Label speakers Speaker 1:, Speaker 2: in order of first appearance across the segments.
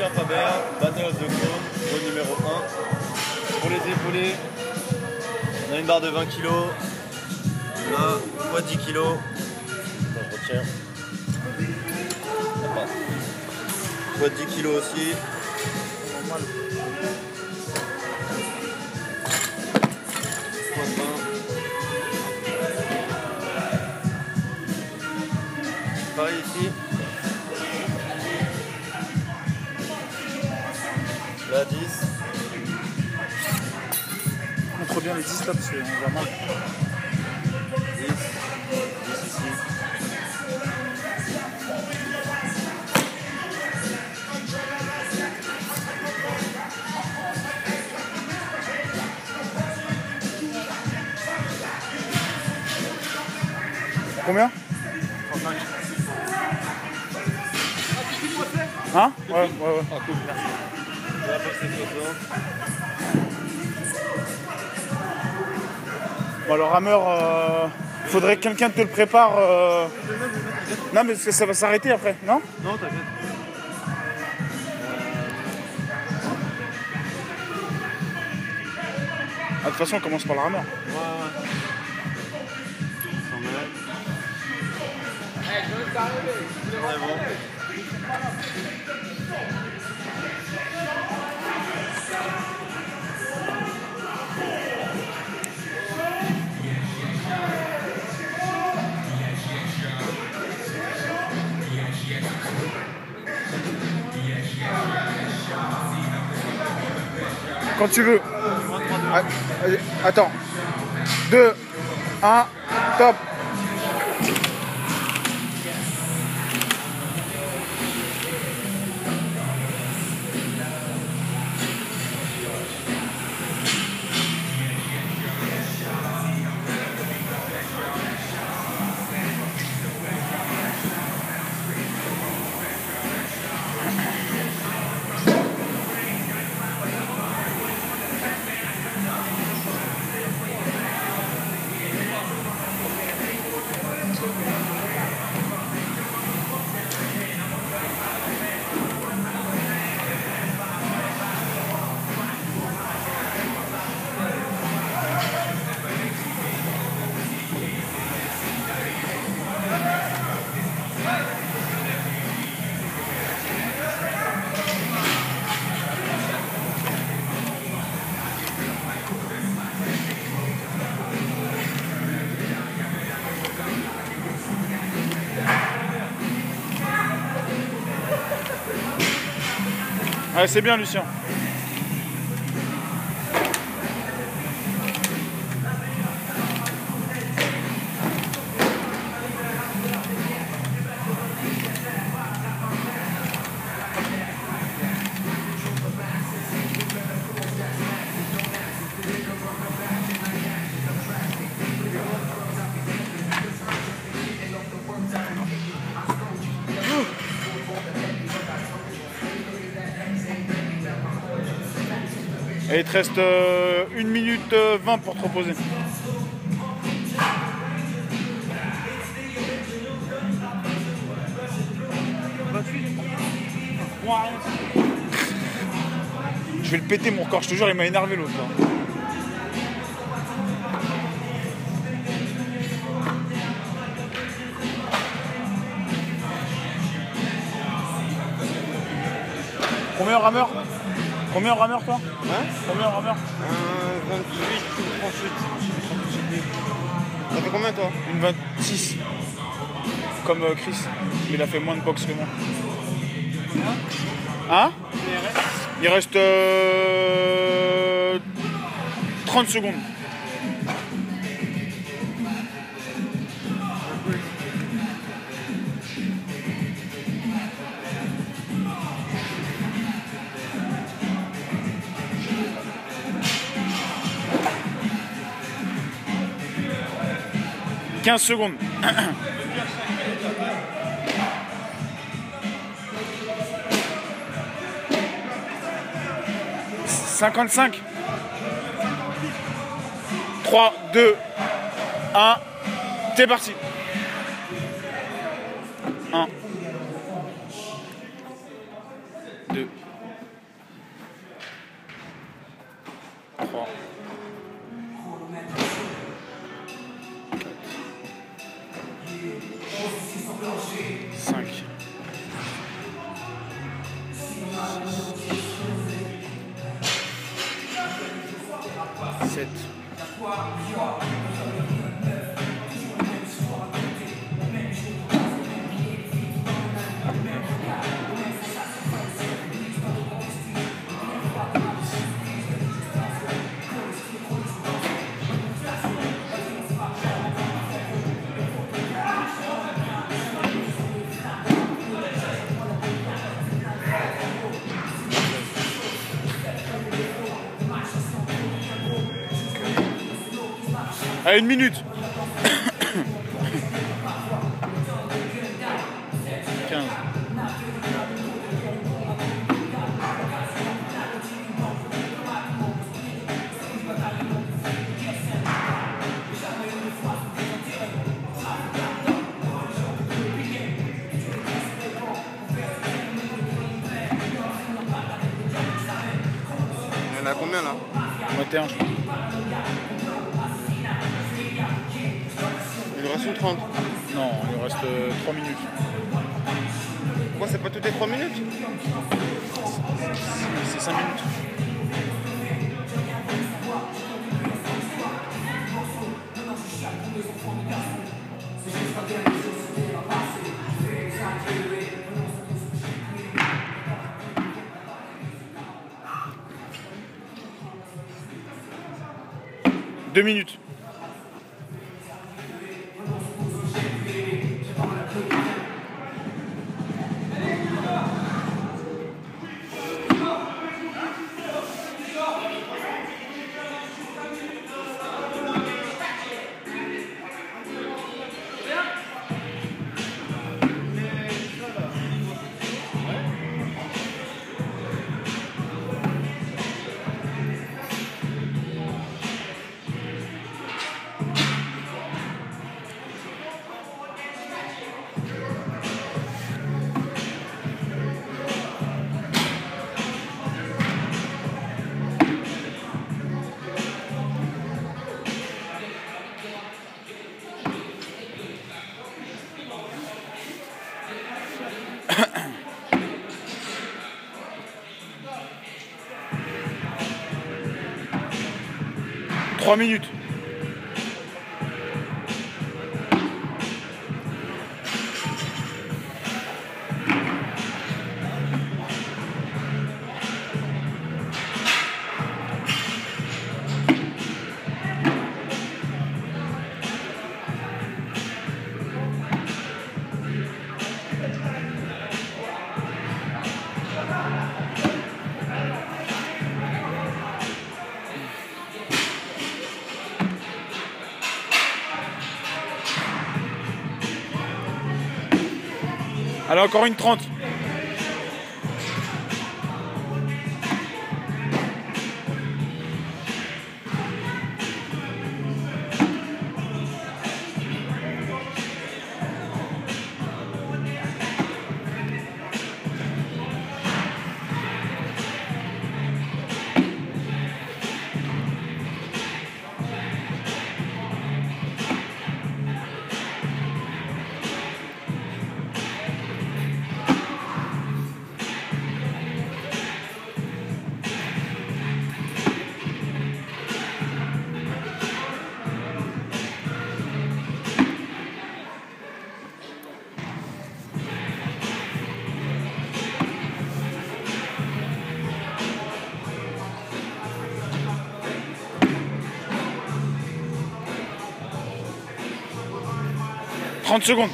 Speaker 1: Lucien Faber, Battle of the Chrome, au numéro 1. Pour les épaulés, on a une barre de 20 kg. Là, fois 10 kg. Je retiens. Ça passe. Fois 10 kg aussi. Fois 20. Pareil ici. Là 10.
Speaker 2: Montre bien les 10 là parce qu'on voit mal.
Speaker 1: 10. 10 ici.
Speaker 2: Combien?
Speaker 1: 35.
Speaker 2: Hein? Ouais.
Speaker 1: Ah cool, merci. Je vais passer cette photo.
Speaker 2: Bon alors Hammer, faudrait que quelqu'un te le prépare. Non mais ça va s'arrêter après, non?
Speaker 1: Non, t'inquiète.
Speaker 2: De toute façon on commence par le Hammer.
Speaker 1: Ouais. 100 mètres. C'est bon.
Speaker 2: Quand tu veux. Attends. 2, 1, top. Ouais, c'est bien Lucien. Et il te reste 1 minute 20 pour te reposer. Je vais le péter mon corps, je te jure, il m'a énervé l'autre là. Combien rameur? Combien rameur toi?
Speaker 1: Hein?
Speaker 2: Combien rameur?
Speaker 1: 28 ou 38. Ça fait combien toi?
Speaker 2: Une 26. Comme Chris. Il a fait moins de boxe que moi. Hein? Il reste 30 secondes. « 15 secondes. 55. 3, 2, 1. C'est parti. 1, 2, 7. À 1 minute. 15.
Speaker 1: Il y en a combien là?
Speaker 2: 21, je crois.
Speaker 1: Il reste une 30.
Speaker 2: Non, il reste 3 minutes.
Speaker 1: Pourquoi c'est pas toutes les 3 minutes?
Speaker 2: C'est 5 minutes. Deux minutes. Trois minutes. Allez, encore une 30. « 30 secondes.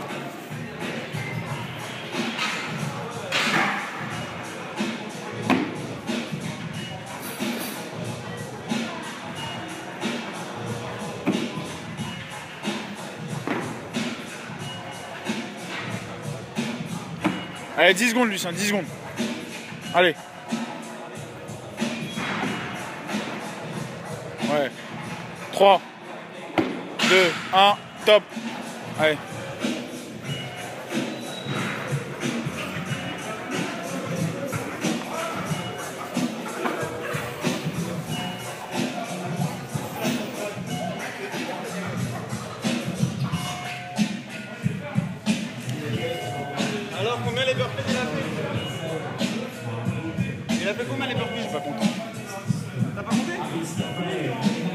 Speaker 2: Allez, 10 secondes, Lucien, 10 secondes. Allez. Ouais. 3, 2, 1, top. Allez.
Speaker 1: Alors, combien les burpees il a fait? Il a fait combien les burpees?
Speaker 2: Je suis pas content.
Speaker 1: T'as pas compté?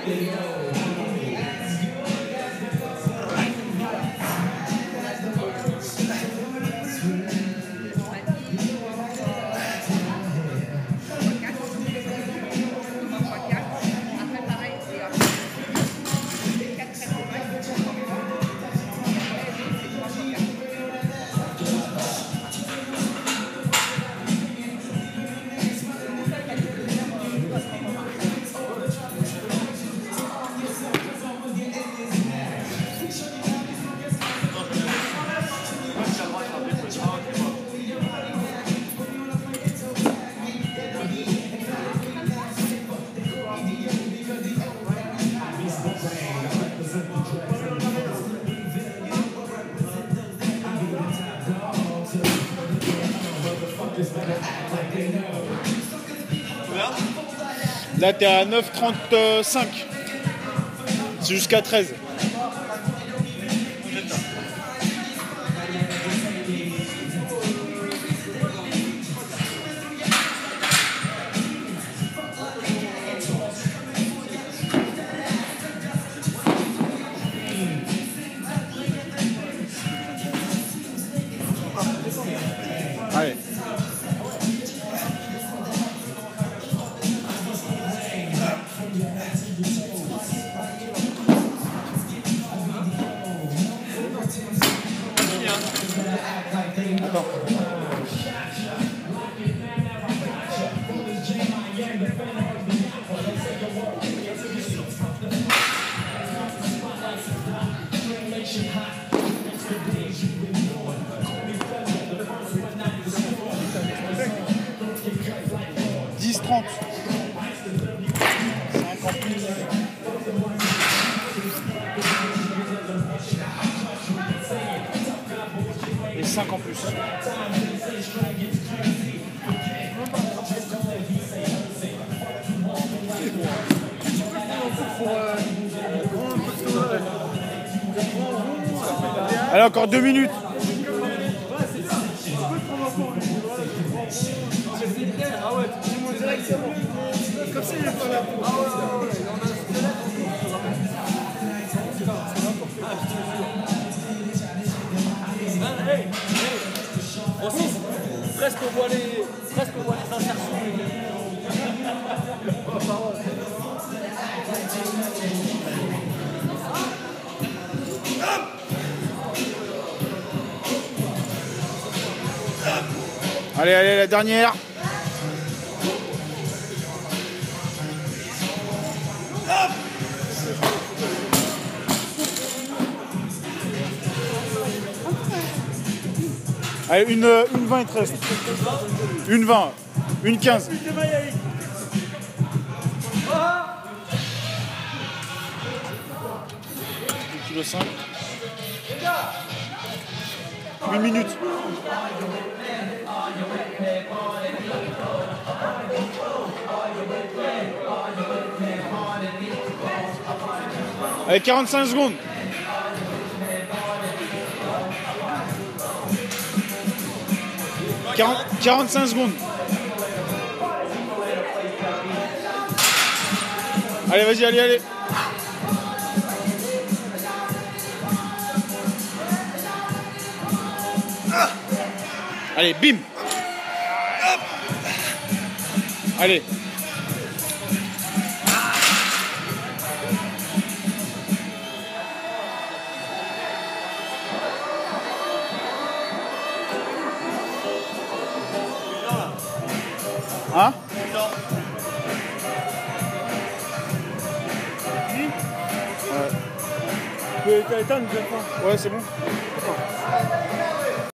Speaker 2: Là, t'es à 9,35. C'est jusqu'à 13. Allez. Attends. Et 5 en plus. Allez, encore 2 minutes.
Speaker 3: Ah ouais, tu montes directement. Comme ça, il est pas là. Ah ouais, presque on voit les insertions.
Speaker 2: Allez, allez, la dernière. Allez, une 20 il te reste. Une 20, une 15. 2,5 kg. 1 minute. Allez, 45 secondes. « 45 secondes. Allez, vas-y, allez, allez. Allez, bim. Allez. Hein?
Speaker 3: Tu peux éteindre,
Speaker 2: Ouais, c'est bon.